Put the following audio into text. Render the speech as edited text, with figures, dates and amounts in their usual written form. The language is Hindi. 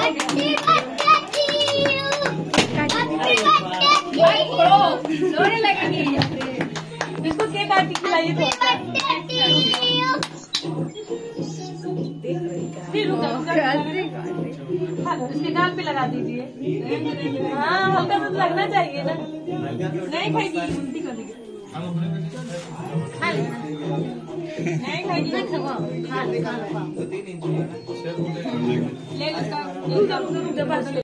लोने लगेगी इसको केक काट के खिलाइए इसके गाल पे लगा दीजिए। हाँ हल्का सा लगना चाहिए ना। नहीं खाएगी उल्टी कर देगी। नहीं खाएगी ले लो।